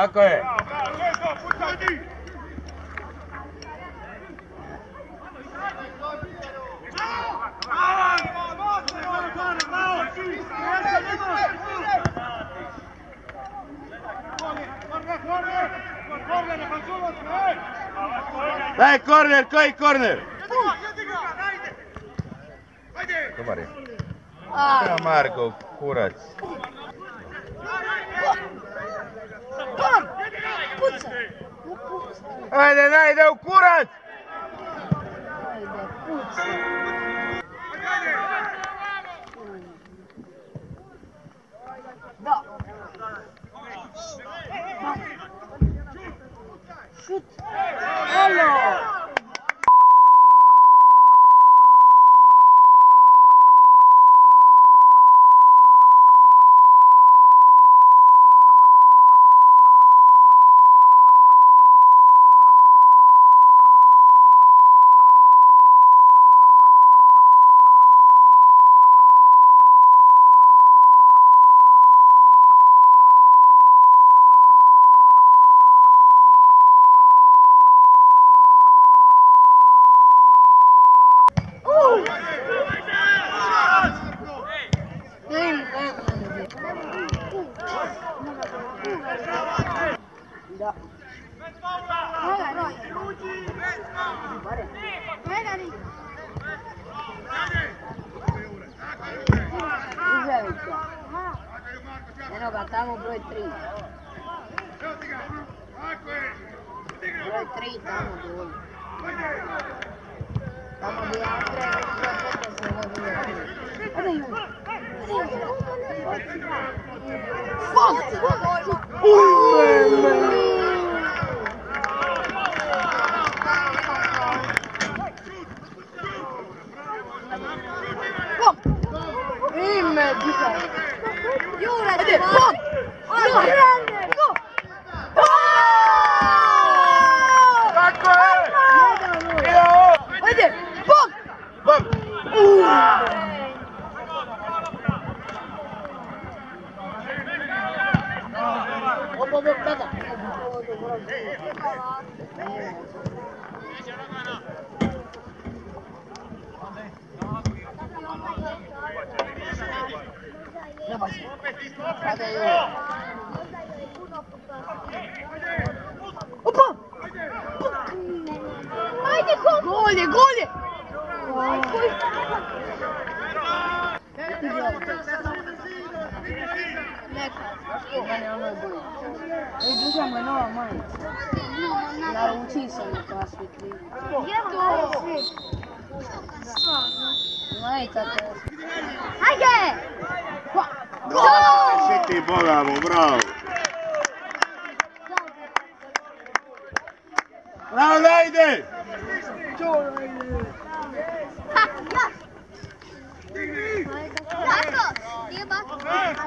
Tako je. Daj korner, koji korner? Dobar je. Evo Marko, kurac. Ajde, najde u kurac! Da. Šut. Alo. Da. Eno ga tamo broj 3. Broj 3 tamo dole. Tamo gdje Andrej se može vidjeti. Ode ju. Ime, dika. Jure, ide, pom! Ajde! Tako je! Ajde, pom! Bom! Opa, tada. Opa! Ajde, gol je, gol je! Druga mu je nova majica. Naruči se mi to svikli. Majica to je. Hajde! Si ti bogamo, bravo! Bravo, najde! Bako! Nije Bako!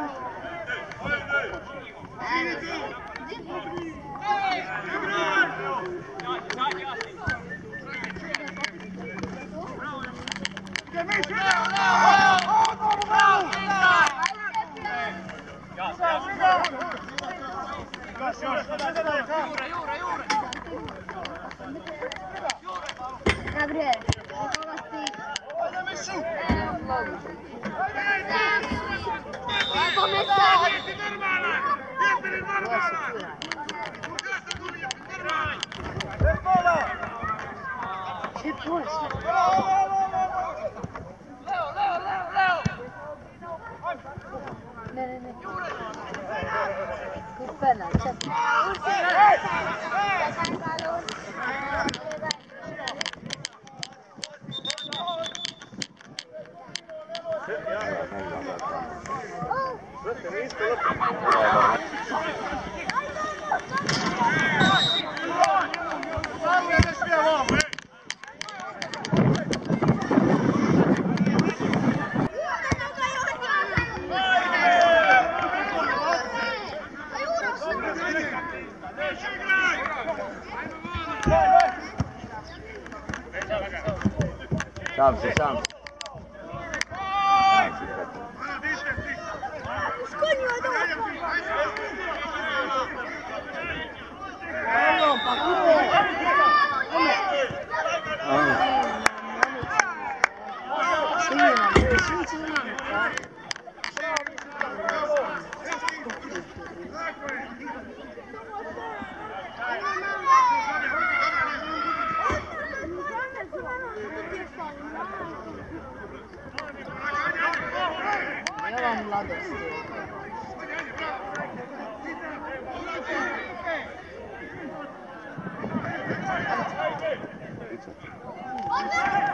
Gabriel, koga si? Come stai? Che puoi? Ne. Che bella, c'è. Sam si, sam.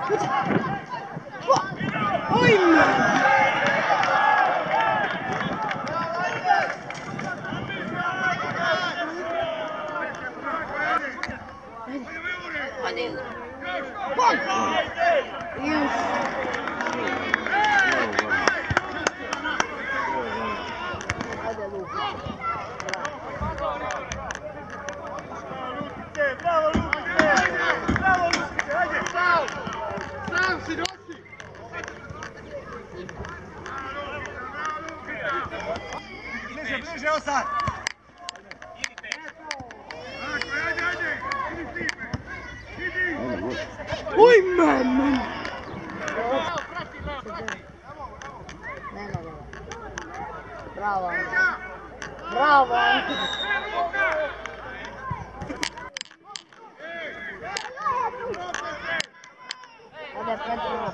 Bravo, Lukice! Bravo, Lukice, ajde! Sam si nosi! Bliže, bliže, Osad! Ajde, ajde! Uj, mama! Nema ga. Bravo, Ante. Bravo, Ante. Ode, Petrova.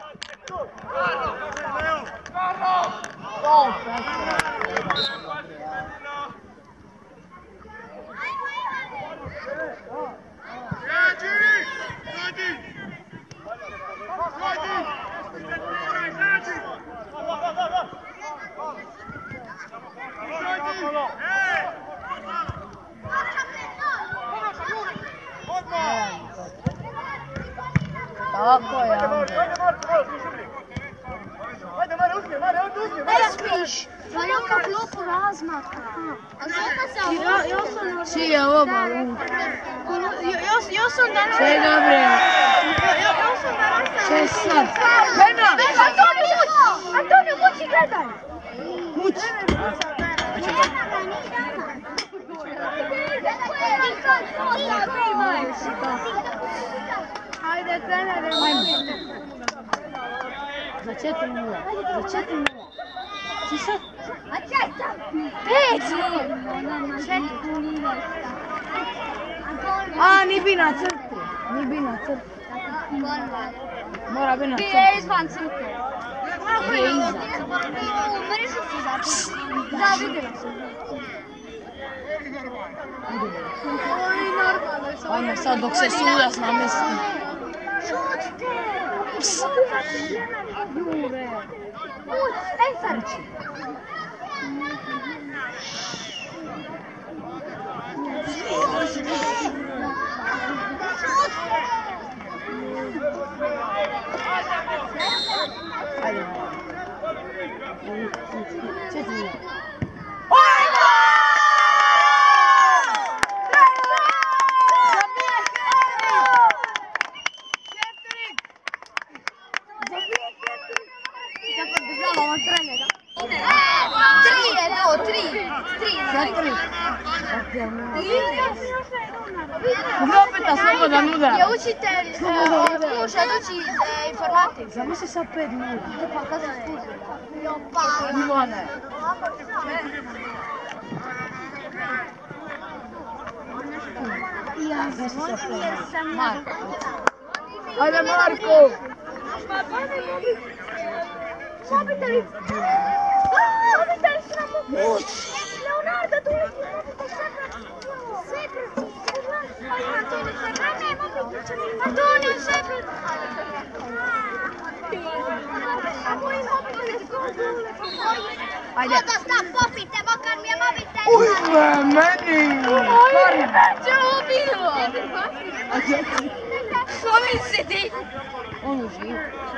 O, Petrova. Tako je, Ante. Ne smiješ! Velika klopu razmaka. Čije ovo balon? Ja sam danas... Sve dobre. Ja sam danas... Sve sad. Pena! Antonio, kući gledaj! Kući. Ajde, trenere, Za 4-0. Za 4-0. Si sad? a čekaj! 5! A, ni bi na crti. Ni bi na crti. Mora bi na Ti je crti. izvan crte. Ti je iza. Mrišu se zato. Da, vidim. Ajme sad dok se sudac namesti. Šutite! Jure. Ej, sad. Ajde. 4-0. Opet slobodan udar. Je učitelj sluša doći informatik. Zamisli sad 5-0. Pa kad se spuzi. Pa. Ivane. Ja sam Marko. Ajde Marko. Mobiteli. Mobiteli su nam mogući. Leonardo, tu je sekret. Antonio, sekret. Ajde. Odo, stop, popite, makar mi je mobitel. Ujme, meni. Čo ovo bilo? Što misliti? On uživa.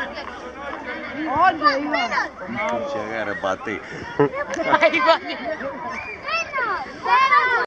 Ode, Ivan. Će ga rebati. Ivan. Ena!